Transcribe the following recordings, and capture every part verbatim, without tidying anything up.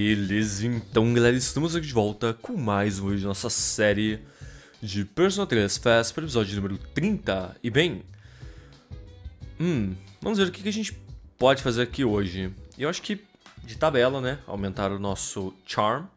Beleza, então galera, estamos aqui de volta com mais um vídeo da nossa série de Persona três Fast para o episódio número trinta. E bem, hum, vamos ver o que que a gente pode fazer aqui hoje. Eu acho que de tabela, né, aumentar o nosso Charm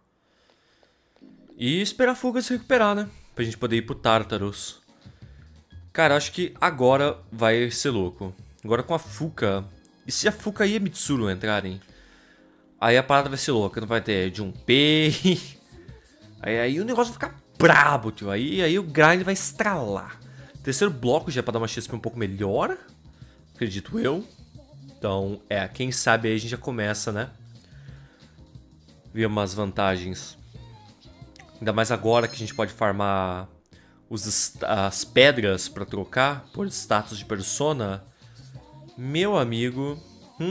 e esperar a Fuga se recuperar, né, pra gente poder ir pro Tartarus. Cara, acho que agora vai ser louco. Agora com a Fuka, e se a Fuka e a Mitsuru entrarem, aí a parada vai ser louca, não vai ter Junpei. Aí, aí o negócio vai ficar brabo, tio. Aí, aí o grind vai estralar. Terceiro bloco já é pra dar uma X P um pouco melhor, acredito eu. Então, é, quem sabe aí a gente já começa, né? Ver umas vantagens. Ainda mais agora que a gente pode farmar os, as pedras pra trocar por status de persona. Meu amigo.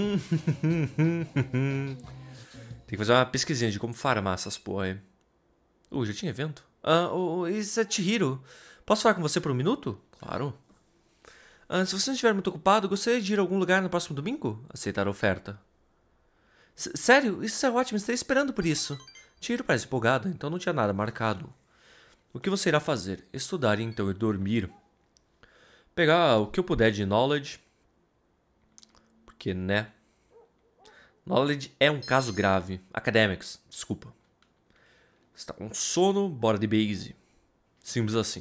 Tem que fazer uma pesquisinha de como farmar essas porra aí. Uh, já tinha evento? Ah, uh, uh, isso é Chihiro. Posso falar com você por um minuto? Claro. Ah, se você não estiver muito ocupado, gostaria de ir a algum lugar no próximo domingo? Aceitar a oferta. S Sério? Isso é ótimo, estarei esperando por isso. Chihiro parece empolgada, então não tinha nada marcado. O que você irá fazer? Estudar e então ir dormir. Pegar o que eu puder de knowledge. Porque, né? Knowledge é um caso grave. Academics, desculpa. Está com sono, bora de base. Simples assim.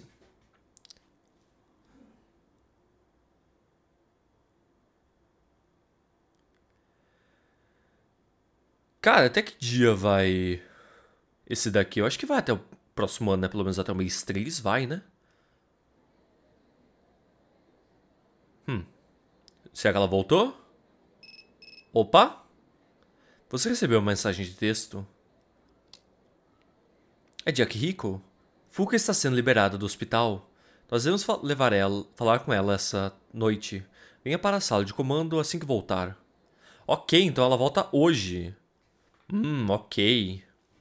Cara, até que dia vai esse daqui? Eu acho que vai até o próximo ano, né? Pelo menos até o mês três, vai, né? Hum. Será que ela voltou? Opa! Você recebeu uma mensagem de texto? É de Akihiko? Fuka está sendo liberada do hospital. Nós devemos fa levar ela, falar com ela essa noite. Venha para a sala de comando assim que voltar. Ok, então ela volta hoje. Hum, ok.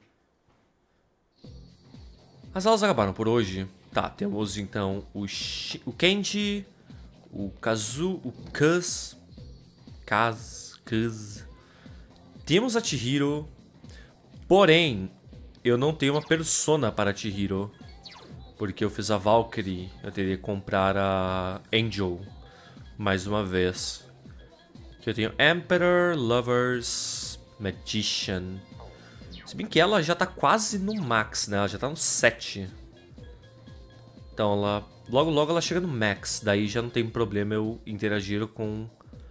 As aulas acabaram por hoje. Tá, temos então o, Shi o Kenji, o Kazu, o Kaz, Kaz, Kaz. Temos a Chihiro. Porém, eu não tenho uma persona para Chihiro. Porque eu fiz a Valkyrie. Eu teria que comprar a Angel. Mais uma vez. Que eu tenho Emperor, Lovers, Magician. Se bem que ela já tá quase no max, né? Ela já tá no sete. Então ela... Logo logo ela chega no max. Daí já não tem problema eu interagir com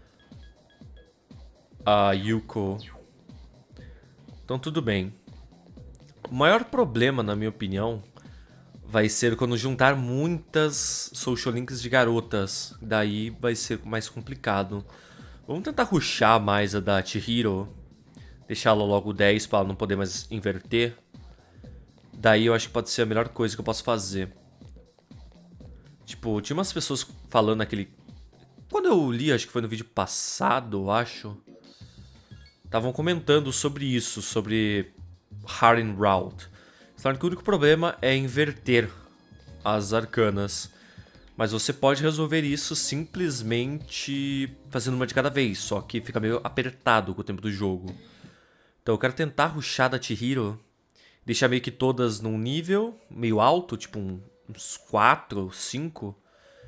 a Yuko. Então tudo bem. O maior problema, na minha opinião, vai ser quando juntar muitas social links de garotas. Daí vai ser mais complicado. Vamos tentar rushar mais a da Chihiro. Deixá-la logo dez para ela não poder mais inverter. Daí eu acho que pode ser a melhor coisa que eu posso fazer. Tipo, tinha umas pessoas falando aquele... Quando eu li, acho que foi no vídeo passado, eu acho. Estavam comentando sobre isso, sobre Harin Route. Falaram que o único problema é inverter as arcanas. Mas você pode resolver isso simplesmente fazendo uma de cada vez. Só que fica meio apertado com o tempo do jogo. Então eu quero tentar rushar da Chihiro. Deixar meio que todas num nível meio alto, tipo uns quatro, cinco.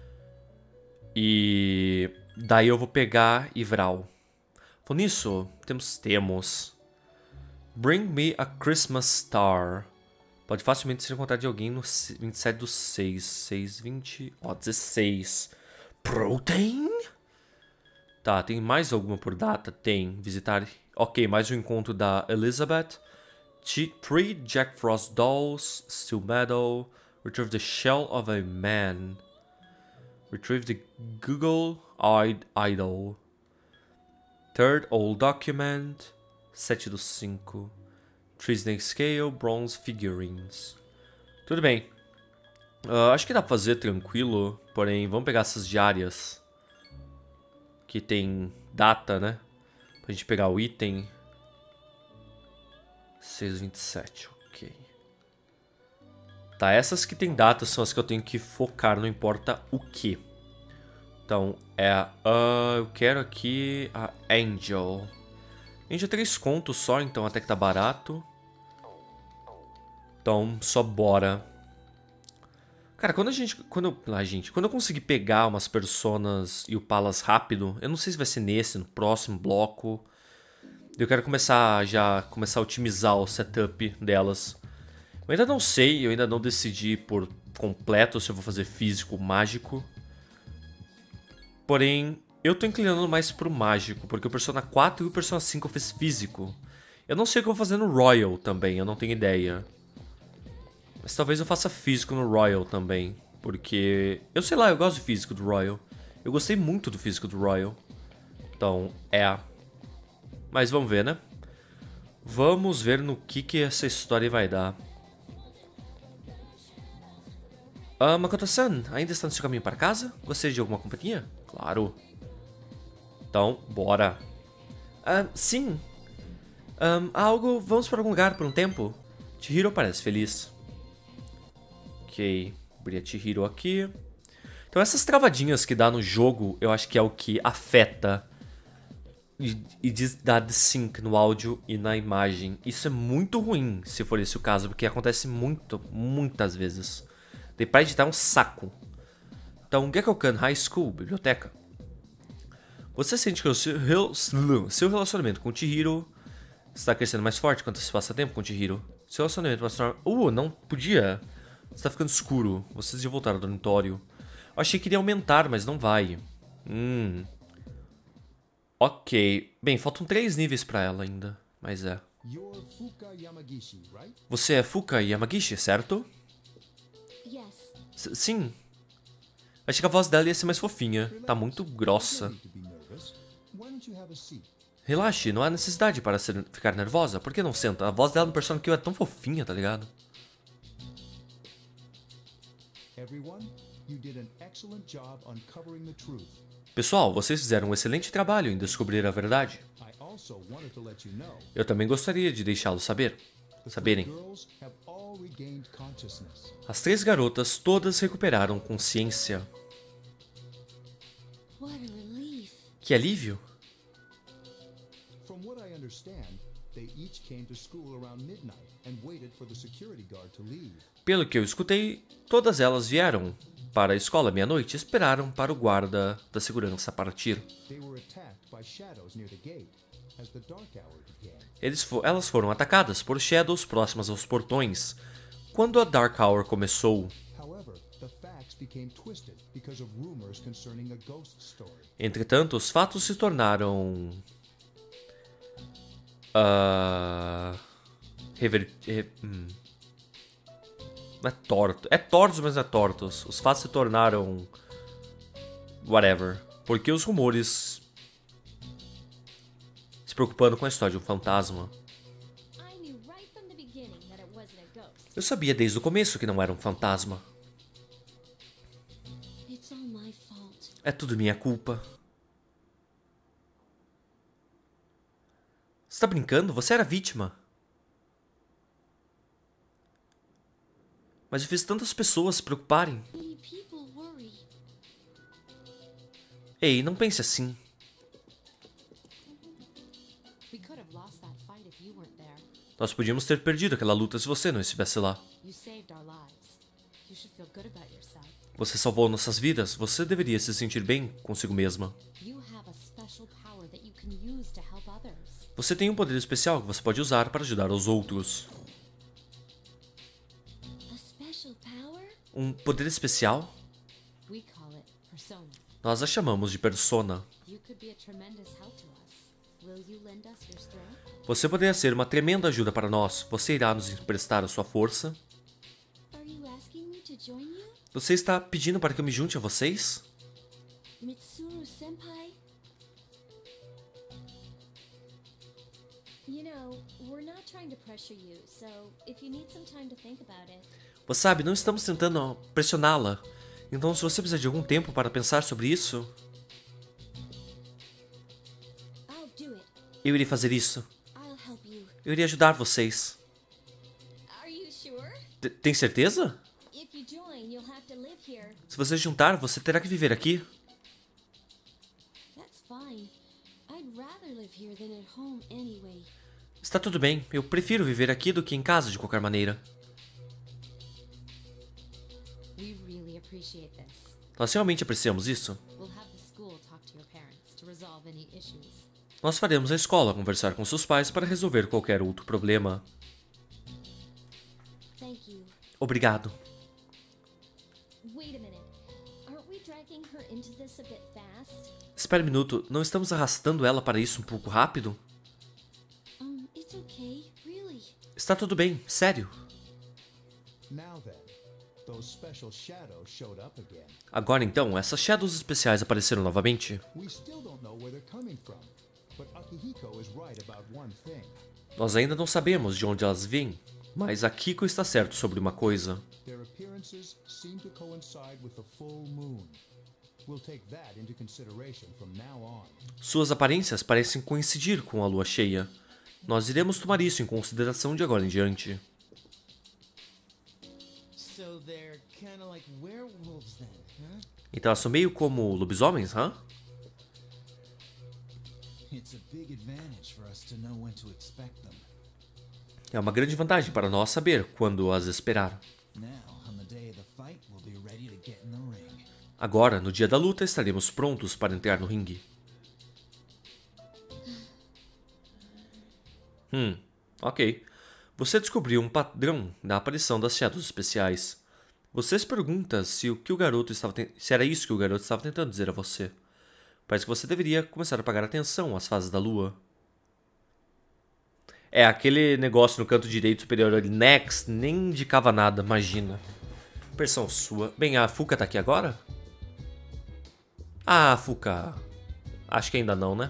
E daí eu vou pegar Ivral. Falando nisso, temos, temos. Bring me a Christmas Star. Pode facilmente ser encontrado de alguém no vinte e sete do seis. seis, vinte. Ó, dezesseis. Protein? Tá, tem mais alguma por data? Tem. Visitar. Ok, mais um encontro da Elizabeth. Three Jack Frost Dolls. Steel Medal. Retrieve the Shell of a Man. Retrieve the Google-eyed Idol. Third Old Document. sete do cinco. Three Snake Scale, Bronze Figurines. Tudo bem. Uh, acho que dá pra fazer tranquilo. Porém, vamos pegar essas diárias. Que tem data, né? Pra gente pegar o item. seis vinte e sete, ok. Tá, essas que tem data são as que eu tenho que focar, não importa o que. Então, é a... Uh, eu quero aqui a Angel. A gente é três contos só, então até que tá barato. Então, só bora. Cara, quando a gente... Quando, ah, gente, quando eu conseguir pegar umas personas e upá-las rápido, eu não sei se vai ser nesse, no próximo bloco. Eu quero começar já começar a otimizar o setup delas. Eu ainda não sei, eu ainda não decidi por completo se eu vou fazer físico ou mágico. Porém, eu tô inclinando mais pro mágico, porque o Persona quatro e o Persona cinco eu fiz físico. Eu não sei o que eu vou fazer no Royal também, eu não tenho ideia. Mas talvez eu faça físico no Royal também, porque... Eu sei lá, eu gosto do físico do Royal. Eu gostei muito do físico do Royal. Então, é... Mas vamos ver, né? Vamos ver no que, que essa história vai dar. Ah, Makoto-san, ainda está no seu caminho para casa? Gostaria de alguma companhia? Claro. Então, bora. Ah, sim. Um, algo... Vamos para algum lugar por um tempo? Chihiro parece feliz. Ok. Abrir a Chihiro aqui. Então essas travadinhas que dá no jogo, eu acho que é o que afeta e, e dá desync no áudio e na imagem. Isso é muito ruim, se for esse o caso, porque acontece muito, muitas vezes. Daí pra editar é um saco. Então, Gekkokan High School, biblioteca. Você sente que o seu, seu relacionamento com o Chihiro está crescendo mais forte quanto se passa tempo com o Chihiro? Seu relacionamento vai se tornar... Uh, não podia. Está ficando escuro. Vocês já voltaram ao dormitório. Eu achei que iria aumentar, mas não vai. Hum. Ok. Bem, faltam três níveis pra ela ainda. Mas é. Você é Fuka Yamagishi, certo? S sim. Achei que a voz dela ia ser mais fofinha. Tá muito grossa. Relaxe, não há necessidade para ser, ficar nervosa. Por que não senta? A voz dela no Persona Q é tão fofinha, tá ligado? Pessoal, vocês fizeram um excelente trabalho em descobrir a verdade. Eu também gostaria de deixá-los saber. Saberem. As três garotas todas recuperaram consciência. Que alívio! Pelo que eu escutei, todas elas vieram para a escola meia-noite e esperaram para o guarda da segurança partir. Eles fo elas foram atacadas por Shadows próximas aos portões quando a Dark Hour começou. Entretanto, os fatos se tornaram... Uh, rever... Re... Hum. Não é torto. É tortos, mas não é tortos. Os fatos se tornaram... Whatever. Porque os rumores... Se preocupando com a história de um fantasma. Eu sabia desde o começo que não era um fantasma. É tudo minha culpa. Você tá brincando? Você era vítima. Mas eu fiz tantas pessoas se preocuparem. Ei, não pense assim. Nós podíamos ter perdido aquela luta se você não estivesse lá. Você salvou nossas vidas. Você deveria se sentir bem consigo mesma. Você tem um poder especial que você pode usar para ajudar os outros. Um poder especial? Nós a chamamos de Persona. Você poderia ser uma tremenda ajuda para nós. Você irá nos emprestar a sua força? Você está pedindo para que eu me junte a vocês? Mitsuru-senpai? You know, we're not trying to pressure you, so if you need some time to think about it. Você sabe, não estamos tentando pressioná-la. Então, se você precisar de algum tempo para pensar sobre isso, I'll do it. eu irei fazer isso. I'll help you. Eu irei ajudar vocês. Are you sure? T- Tem certeza? If you join, you'll have to live here. Se você juntar, você terá que viver aqui. That's fine. I I'd rather live here than at home anyway. Está tudo bem, eu prefiro viver aqui do que em casa de qualquer maneira. We really appreciate this. Nós realmente apreciamos isso. We'll have the school talk to your parents to resolve any issues. Nós faremos a escola conversar com seus pais para resolver qualquer outro problema. Thank you. Obrigado. Wait a minute. Aren't we dragging her into this a bit fast? Espere um minuto, não estamos arrastando ela para isso um pouco rápido? Um, it's okay, really. Está tudo bem, sério. Now then, those special shadows showed up again. Agora então, essas shadows especiais apareceram novamente. We still don't know where they're coming from, but Akihiko is right about one thing. Nós ainda não sabemos de onde elas vêm, mas Akiko está certo sobre uma coisa. Their appearances seem to coincide with the full moon. We'll take that into consideration from now on. Suas aparências parecem coincidir com a lua cheia. Nós iremos tomar isso em consideração de agora em diante. So they're kind of like werewolves then, huh? Então elas são meio como lobisomens, hã? It's a big advantage for us to know when to expect them. É uma grande vantagem para nós saber quando as esperar. Now, on the day of the fight, we'll be ready to get in the ring. Agora, no dia da luta, estaremos prontos para entrar no ringue. Hum, ok. Você descobriu um padrão na aparição das shadows especiais. Você se pergunta se o que o garoto estava ten... se era isso que o garoto estava tentando dizer a você. Parece que você deveria começar a pagar atenção às fases da lua. É, aquele negócio no canto direito superior ali, next, nem indicava nada, imagina. Impressão sua. Bem, a Fuka tá aqui agora? Ah, Fuka. Acho que ainda não, né?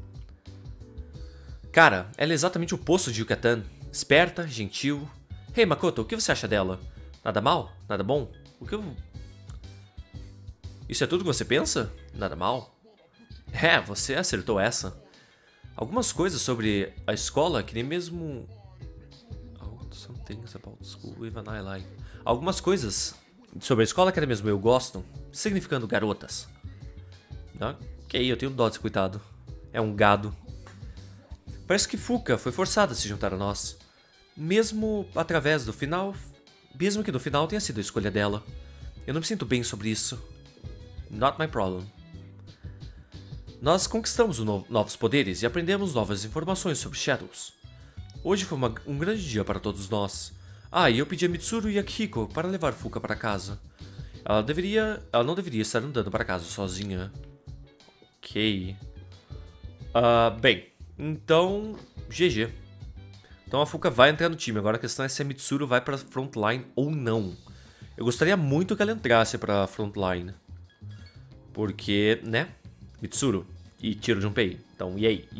Cara, ela é exatamente o oposto de Yucatan. Esperta, gentil. Hey, Makoto, o que você acha dela? Nada mal? Nada bom? O que eu... Isso é tudo que você pensa? Nada mal? É, você acertou essa. Algumas coisas sobre a escola que nem mesmo... Oh, some things about school even I like. Algumas coisas sobre a escola que nem mesmo eu gosto, significando garotas. Ok, eu tenho dó desse coitado. É um gado. Parece que Fuka foi forçada a se juntar a nós. Mesmo através do final... Mesmo que no final tenha sido a escolha dela. Eu não me sinto bem sobre isso. Not my problem. Nós conquistamos no- novos poderes e aprendemos novas informações sobre Shadows. Hoje foi uma- um grande dia para todos nós. Ah, e eu pedi a Mitsuru e a Akihiko para levar Fuka para casa. Ela deveria... Ela não deveria estar andando para casa sozinha. Ok. Ah, bem, então... G G. Então a Fuka vai entrar no time. Agora a questão é se a Mitsuru vai para frontline ou não. Eu gostaria muito que ela entrasse para frontline. Porque, né? Mitsuru e tiro Junpei. Então, e aí?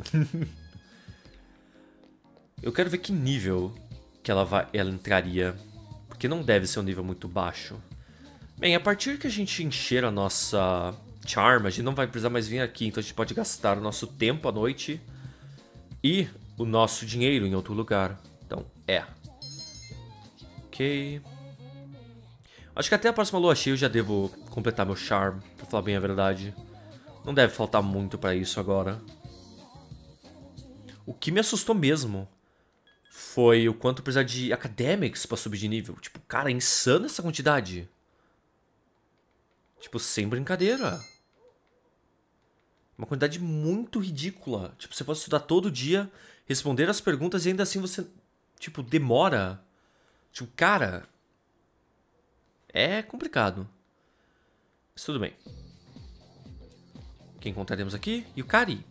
Eu quero ver que nível que ela, vai, ela entraria. Porque não deve ser um nível muito baixo. Bem, a partir que a gente encher a nossa charm, a gente não vai precisar mais vir aqui. Então a gente pode gastar o nosso tempo à noite e o nosso dinheiro em outro lugar. Então, é. Ok. Acho que até a próxima lua cheia eu já devo completar meu charm, pra falar bem a verdade. Não deve faltar muito pra isso agora. O que me assustou mesmo foi o quanto precisar de academics pra subir de nível. Tipo, cara, é insano essa quantidade. Tipo, sem brincadeira. Uma quantidade muito ridícula. Tipo, você pode estudar todo dia, responder as perguntas e ainda assim você, tipo, demora. Tipo, cara... É complicado. Mas tudo bem. Quem encontraremos aqui? Yukari.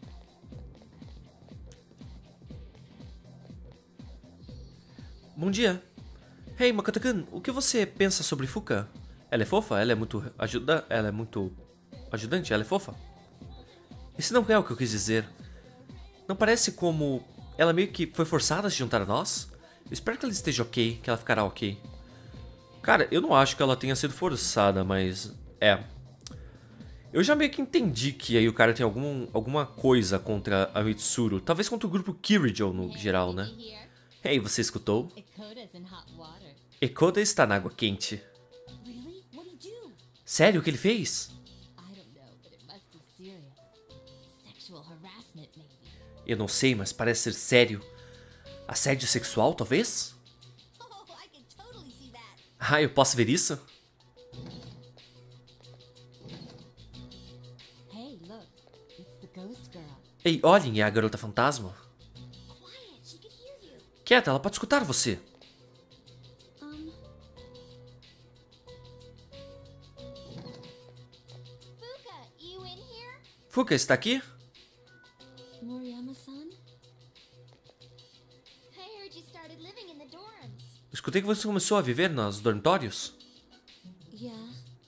Bom dia. Hey, Makoto-kun, o que você pensa sobre Fuka? Ela é fofa? Ela é muito ajuda... Ela é muito ajudante? Ela é fofa? Esse não é o que eu quis dizer. Não parece como ela meio que foi forçada a se juntar a nós? Eu espero que ela esteja ok, que ela ficará ok. Cara, eu não acho que ela tenha sido forçada, mas... É. Eu já meio que entendi que aí o cara tem algum, alguma coisa contra a Mitsuru. Talvez contra o grupo Kirijo no geral, né? Hey, você escutou? Ekoda's in hot water. Ekoda está na água quente. Really? What'd he do? Sério, o que ele fez? I don't know, but it must be serious. Sexual harassment, maybe. Eu não sei, mas parece ser sério. Assédio sexual, talvez? Oh, I can totally see that. Ah, eu posso ver isso? Hey, look. It's the ghost girl. Ei, olhem, é a garota fantasma. Quiet, she can hear you. Quieta, ela pode escutar você. Um. Fuka, you in here? Fuka, está aqui? Moriyama-san? I heard you started living in the dorms. Escutei que você começou a viver nos dormitórios. Yeah.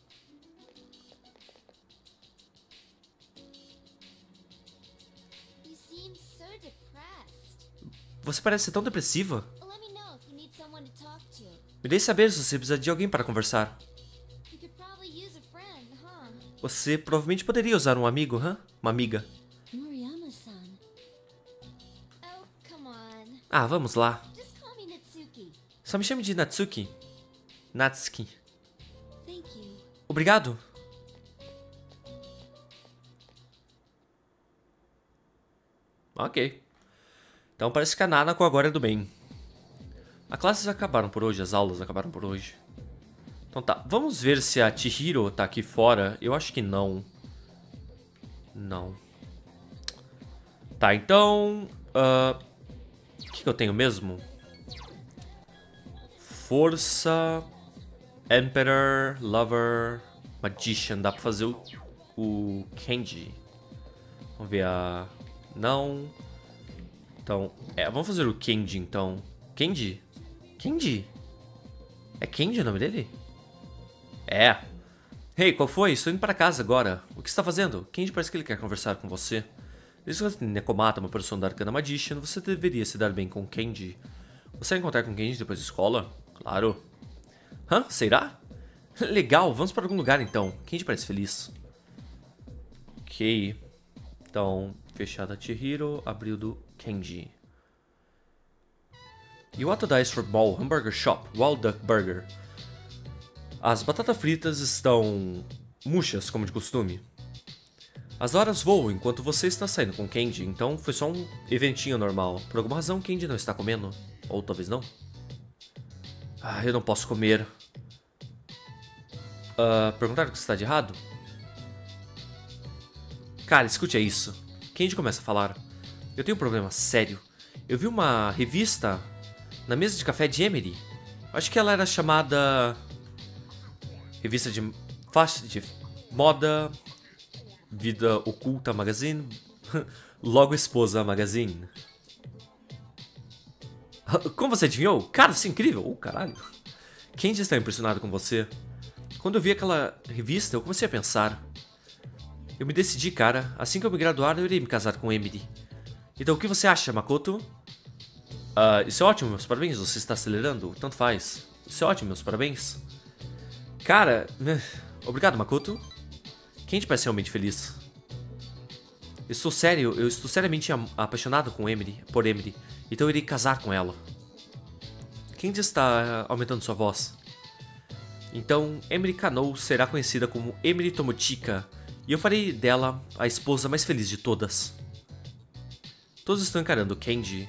You seem so depressed. Você parece ser tão depressiva. Let me know if you need someone to talk to. Me deixe saber se você precisa de alguém para conversar. You could probably use a friend, huh? Você provavelmente poderia usar um amigo, hã? Uma amiga. Moriyama-san. Oh, come on. Ah, vamos lá. Just call me Natsuki. Só me chame de Natsuki. Natsuki. Thank you. Obrigado. Ok. Então parece que a Nanako agora é do bem. As classes acabaram por hoje, as aulas acabaram por hoje. Então tá, vamos ver se a Chihiro tá aqui fora. Eu acho que não. Não. Tá, então... Uh, o que, que eu tenho mesmo? Força... Emperor, Lover, Magician. Dá pra fazer o, o Kenji. Vamos ver a... Não. Então, é, vamos fazer o Kenji então. Kenji? Kenji? É Kenji o nome dele? É. Hey, qual foi? Estou indo para casa agora. O que você está fazendo? Kenji parece que ele quer conversar com você. Desde que você Nekomata, uma pessoa da Arcana Magician, você deveria se dar bem com Kenji. Você vai encontrar com Kenji depois da escola? Claro. Hã? Será? Legal, vamos para algum lugar então. Kenji parece feliz. Ok. Então, fechada a Chihiro, abriu do Kenji. You want to dice for ball hamburger shop, Wild Duck Burger. As batatas fritas estão murchas, como de costume. As horas voam enquanto você está saindo com Kenji, então foi só um eventinho normal. Por alguma razão, Kenji não está comendo. Ou talvez não. Ah, eu não posso comer. Uh, perguntaram o que está de errado? Cara, escute é isso. Kenji começa a falar. Eu tenho um problema sério. Eu vi uma revista na mesa de café de Emery. Acho que ela era chamada... Revista de faixa de moda... Vida Oculta Magazine. Logo Esposa Magazine. Como você adivinhou? Cara, isso é incrível. Oh, caralho. Kenji está impressionado com você. Quando eu vi aquela revista, eu comecei a pensar. Eu me decidi, cara. Assim que eu me graduar, eu irei me casar com Emily. Então, o que você acha, Makoto? Uh, isso é ótimo, meus parabéns. Você está acelerando? Tanto faz. Isso é ótimo, meus parabéns. Cara, obrigado, Makoto. Kenji parece realmente feliz. Eu estou sério, eu estou seriamente apaixonado com Emily, por Emily. Então eu irei casar com ela. Kenji está aumentando sua voz. Então, Emily Kano será conhecida como Emily Tomochika. E eu farei dela a esposa mais feliz de todas. Todos estão encarando Kenji.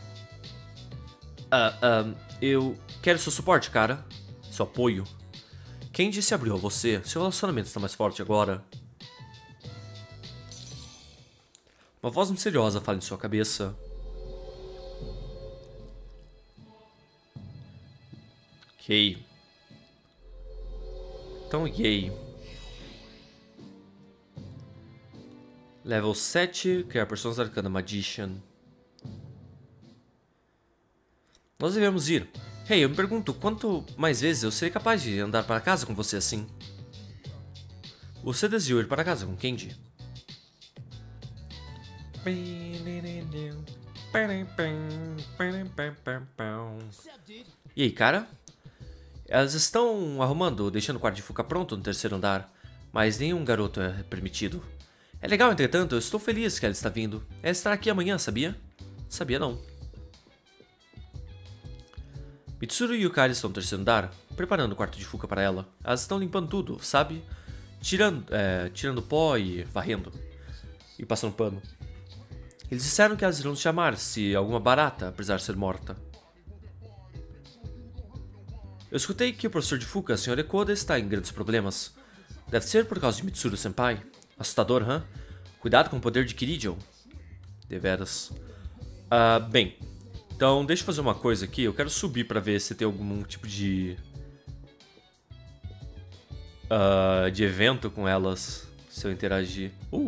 Ah, ah, eu quero seu suporte, cara. Seu apoio. Kenji se abriu a você. Seu relacionamento está mais forte agora. Uma voz misteriosa fala em sua cabeça. Ok. Então, yay. Level sete. Criar personagens Arcana Magician. Nós devemos ir. Hey, eu me pergunto, quanto mais vezes eu serei capaz de andar para casa com você assim? Você desejou ir para casa com Kenji? E aí, cara? Elas estão arrumando, deixando o quarto de Fuka pronto no terceiro andar, mas nenhum garoto é permitido. É legal, entretanto, eu estou feliz que ela está vindo. Ela estará aqui amanhã, sabia? Sabia não. Mitsuru e Yukari estão no terceiro andar, preparando o quarto de Fuka para ela. Elas estão limpando tudo, sabe? Tirando, é, tirando pó e varrendo. E passando pano. Eles disseram que elas irão nos chamar se alguma barata precisar ser morta. Eu escutei que o professor de Fuka, senhor Ekoda, está em grandes problemas. Deve ser por causa de Mitsuru-senpai. Assustador, hã? Cuidado com o poder de Kirijo. Deveras. Ah, bem. Então, deixa eu fazer uma coisa aqui. Eu quero subir pra ver se tem algum tipo de... Uh, de evento com elas, se eu interagir. Uh!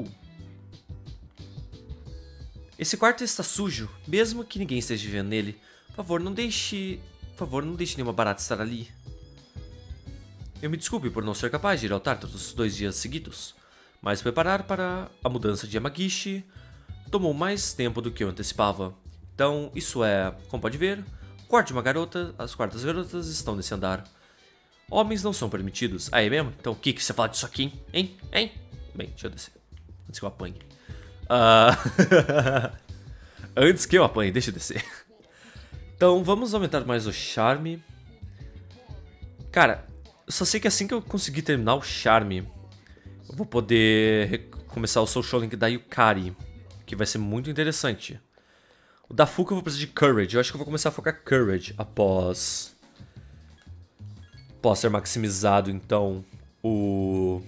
Esse quarto está sujo, mesmo que ninguém esteja vivendo nele. Por favor, não deixe... Por favor, não deixe nenhuma barata estar ali. Eu me desculpe por não ser capaz de ir ao Tártaro os dois dias seguidos, mas preparar para a mudança de Yamagishi tomou mais tempo do que eu antecipava. Então, isso é... Como pode ver, o quarto de uma garota, as quartas garotas estão nesse andar. Homens não são permitidos. Ah, é mesmo? Então o que, que você fala disso aqui, hein? Hein? Bem, deixa eu descer. Antes que eu apanhe. Uh... Antes que eu apanhe, deixa eu descer. Então, vamos aumentar mais o charme. Cara, eu só sei que assim que eu conseguir terminar o charme, eu vou poder começar o Social Link da Yukari, que vai ser muito interessante. O da Fuka eu vou precisar de Courage. Eu acho que eu vou começar a focar Courage após... Após ser maximizado, então, o...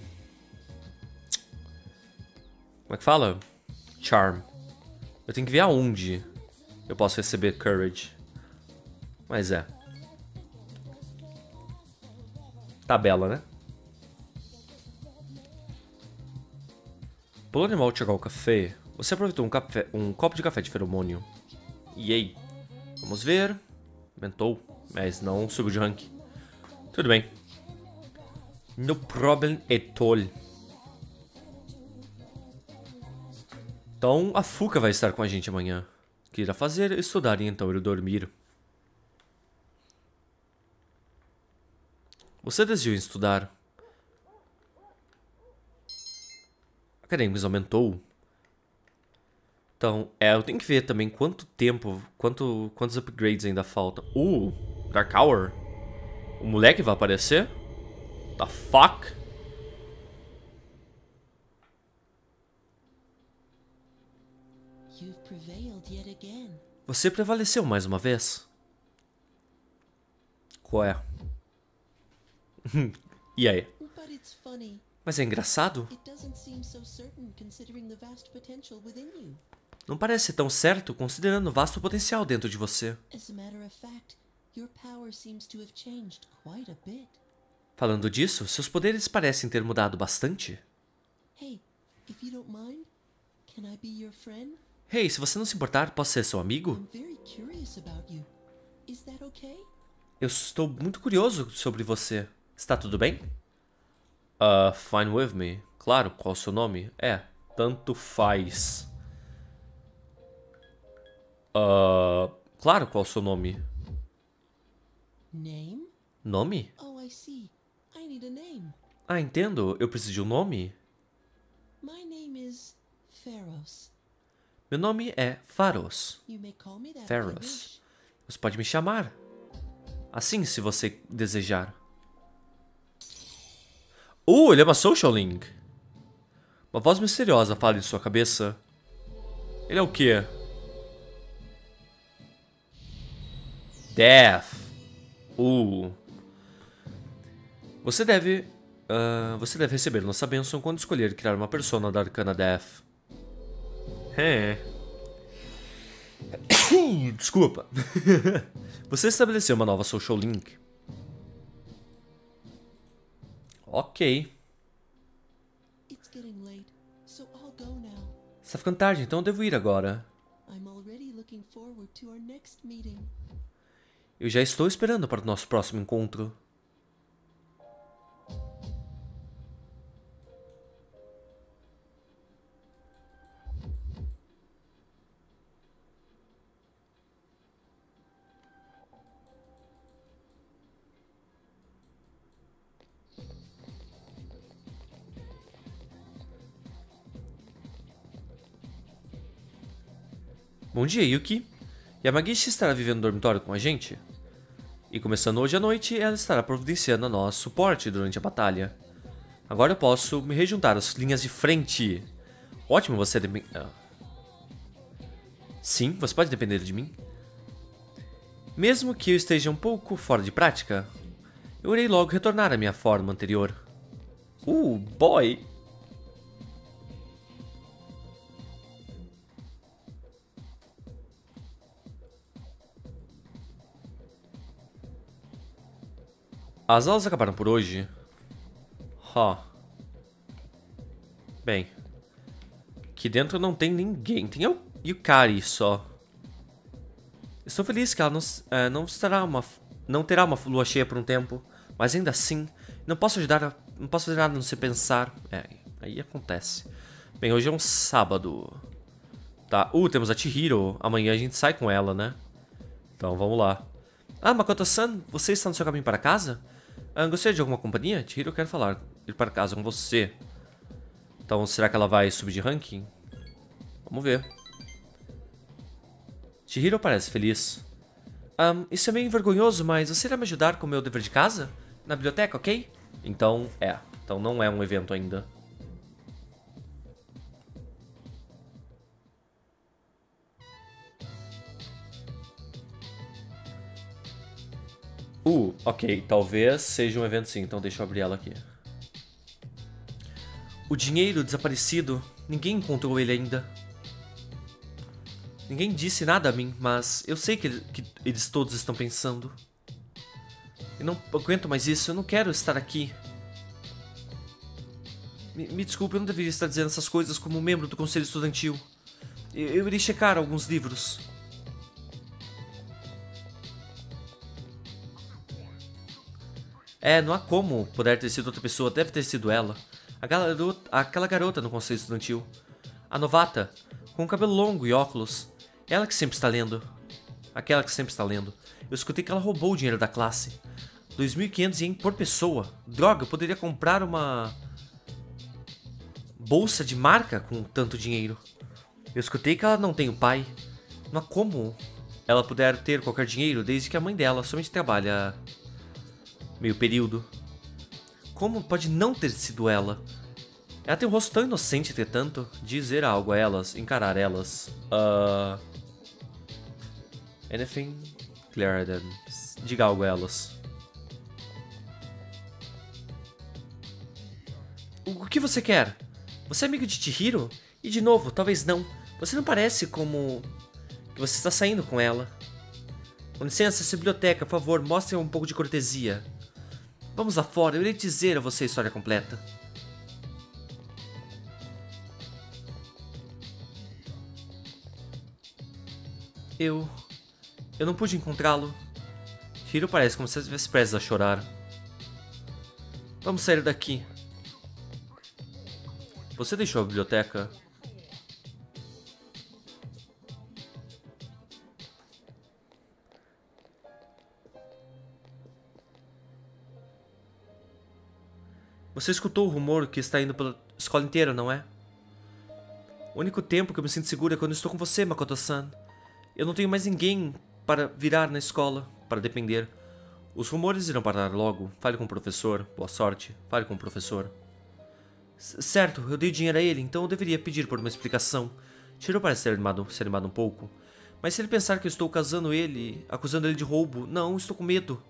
Como é que fala? Charm. Eu tenho que ver aonde eu posso receber Courage. Mas é. Tabela, né? Pelo animal chegar ao café, você aproveitou um, café, um copo de café de feromônio. Yay. Vamos ver. Aumentou, mas não subiu de rank. Tudo bem. No problem at all. Então, a Fuka vai estar com a gente amanhã. O que irá fazer? Estudar e então ir dormir. Você desejou estudar? Acadêmicos aumentou. Então, é, eu tenho que ver também quanto tempo, quanto, quantos upgrades ainda faltam. Uh, Dark Hour. O moleque vai aparecer? The fuck? Você prevaleceu mais uma vez? Qual é? E aí? Mas é engraçado? Não parece tão certo considerando o vasto potencial dentro de você. Falando disso, seus poderes parecem ter mudado bastante. Hey, se você não se importar, posso ser seu amigo? Eu estou muito curioso sobre você. Está tudo bem? Uh, fine with me. Claro, qual é o seu nome? É, tanto faz. Uh, claro, qual é o seu nome? Name? Nome? Oh, I see. I need a name. Ah, entendo. Eu preciso de um nome. My name is Pharos. Meu nome é Pharos. You may call me that if you Pharos. wish. Você pode me chamar assim, se você desejar. Uh, ele é uma Social Link. Uma voz misteriosa fala em sua cabeça. Ele é o quê? Death. Uh. Você deve... Uh, você deve receber nossa bênção quando escolher criar uma persona da Arcana Death. É. Desculpa. Você estabeleceu uma nova Social Link. Ok. It's getting late, so I'll go now. Está ficando tarde, então eu devo ir agora. I'm already looking forward to our next meeting. Eu já estou esperando para o nosso próximo encontro. Bom dia, Yuki. Yamagishi estará vivendo no dormitório com a gente? E começando hoje à noite, ela estará providenciando a nós suporte durante a batalha. Agora eu posso me rejuntar às linhas de frente. Ótimo, você... Ah. Sim, você pode depender de mim. Mesmo que eu esteja um pouco fora de prática, eu irei logo retornar à minha forma anterior. Uh, boy! As aulas acabaram por hoje. Ó. Bem. Aqui dentro não tem ninguém. Tem o Yukari só. Estou feliz que ela não, é, não, estará uma, não terá uma lua cheia por um tempo. Mas ainda assim, não posso ajudar a, não posso fazer nada a não se pensar. É, aí acontece. Bem, hoje é um sábado. Tá. Uh, temos a Chihiro. Amanhã a gente sai com ela, né? Então vamos lá. Ah, Makoto-san, você está no seu caminho para casa? Ah, gostaria de alguma companhia? Chihiro, eu quero falar. Ir para casa com você. Então, será que ela vai subir de ranking? Vamos ver. Chihiro parece feliz. Um, isso é meio vergonhoso, mas você irá me ajudar com o meu dever de casa? Na biblioteca, ok? Então, é. Então não é um evento ainda. Uh, ok. Talvez seja um evento sim, então deixa eu abrir ela aqui. O dinheiro desaparecido. Ninguém encontrou ele ainda. Ninguém disse nada a mim, mas eu sei que, ele, que eles todos estão pensando. Eu não aguento mais isso, eu não quero estar aqui. Me, me desculpe, eu não deveria estar dizendo essas coisas como membro do conselho estudantil. Eu, eu irei checar alguns livros. É, não há como poder ter sido outra pessoa, deve ter sido ela. A garota, aquela garota no conselho estudantil. A novata, com o cabelo longo e óculos. Ela que sempre está lendo. Aquela que sempre está lendo. Eu escutei que ela roubou o dinheiro da classe. dois mil e quinhentos ien por pessoa. Droga, eu poderia comprar uma bolsa de marca com tanto dinheiro. Eu escutei que ela não tem o pai. Não há como ela puder ter qualquer dinheiro desde que a mãe dela somente trabalha meio período. Como pode não ter sido ela? Ela tem um rosto tão inocente, entretanto. Dizer algo a elas, encarar elas. Uh... Anything clearer than... Diga algo a elas. O que você quer? Você é amigo de Chihiro? E de novo, talvez não. Você não parece como... que você está saindo com ela. Com licença, essa biblioteca, por favor, mostre um pouco de cortesia. Vamos lá fora, eu irei dizer a você a história completa. Eu... Eu não pude encontrá-lo. Chihiro parece como se estivesse prestes a chorar. Vamos sair daqui. Você deixou a biblioteca? Você escutou o rumor que está indo pela escola inteira, não é? O único tempo que eu me sinto segura é quando estou com você, Makoto-san. Eu não tenho mais ninguém para virar na escola, para depender. Os rumores irão parar logo. Fale com o professor. Boa sorte. Fale com o professor. C certo, eu dei dinheiro a ele, então eu deveria pedir por uma explicação. Chihiro parece ter animado, se animado um pouco. Mas se ele pensar que eu estou acusando ele, acusando ele de roubo, não, estou com medo.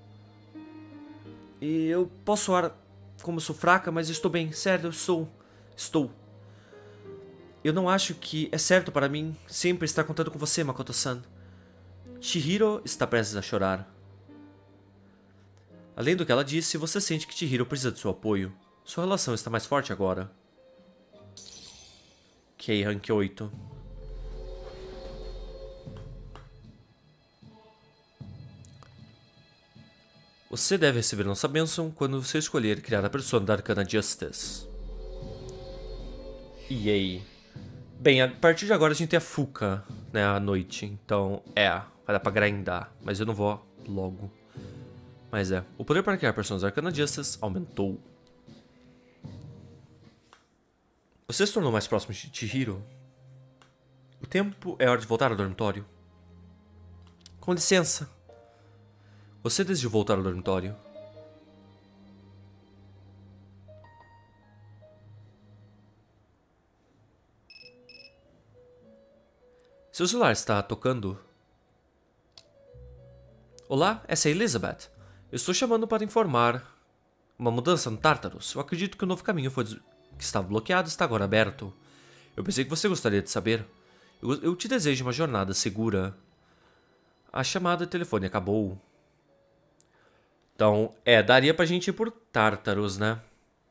E eu posso soar como eu sou fraca, mas eu estou bem. Sério, eu sou. Estou. Eu não acho que é certo para mim sempre estar contando com você, Makoto-san. Chihiro está prestes a chorar. Além do que ela disse, você sente que Chihiro precisa de seu apoio. Sua relação está mais forte agora. Ok, rank oito. Você deve receber nossa bênção quando você escolher criar a persona da Arcana Justice. E aí? Bem, a partir de agora a gente tem a Fuka, né, à noite. Então, é, vai dar pra grindar. Mas eu não vou logo. Mas é, o poder para criar personagens da Arcana Justice aumentou. Você se tornou mais próximo de Chihiro? O tempo é hora de voltar ao dormitório. Com licença. Você decidiu voltar ao dormitório? Seu celular está tocando? Olá, essa é Elizabeth. Eu estou chamando para informar uma mudança no Tartarus. Eu acredito que o novo caminho foi des... que estava bloqueado está agora aberto. Eu pensei que você gostaria de saber. Eu, eu te desejo uma jornada segura. A chamada de telefone acabou. Então, é, daria pra gente ir por Tartarus, né?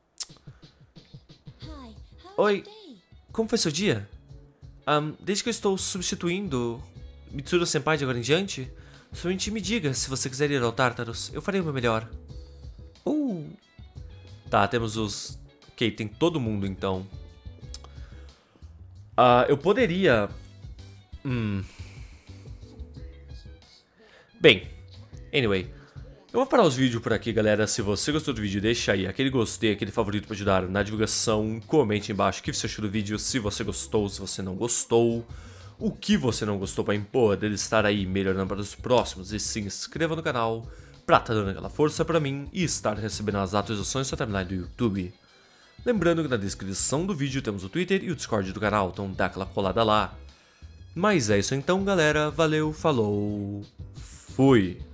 Hi, how was Oi, your day? como foi seu dia? Um, desde que eu estou substituindo Mitsuru Senpai de agora em diante, somente me diga se você quiser ir ao Tartarus. Eu farei o meu melhor. Uh. Tá, temos os... Ok, tem todo mundo então. Uh, eu poderia... Hum... Bem, anyway, eu vou parar os vídeos por aqui, galera. Se você gostou do vídeo, deixa aí aquele gostei, aquele favorito para ajudar na divulgação. Comente embaixo o que você achou do vídeo, se você gostou, se você não gostou, o que você não gostou para poder estar aí melhorando para os próximos. E se inscreva no canal para estar dando aquela força para mim e estar recebendo as atualizações da sua timeline do YouTube. Lembrando que na descrição do vídeo temos o Twitter e o Discord do canal, então dá aquela colada lá. Mas é isso então, galera. Valeu, falou, fui!